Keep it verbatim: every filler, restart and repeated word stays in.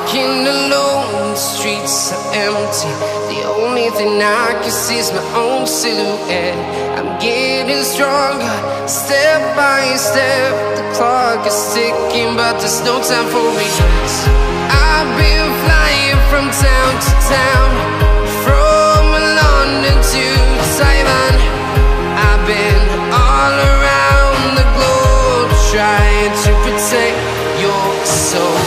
walking alone, the streets are empty. The only thing I can see is my own silhouette. I'm getting stronger, step by step. The clock is ticking, but there's no time for regrets. I've been flying from town to town, from London to Taiwan. I've been all around the globe, trying to protect your soul.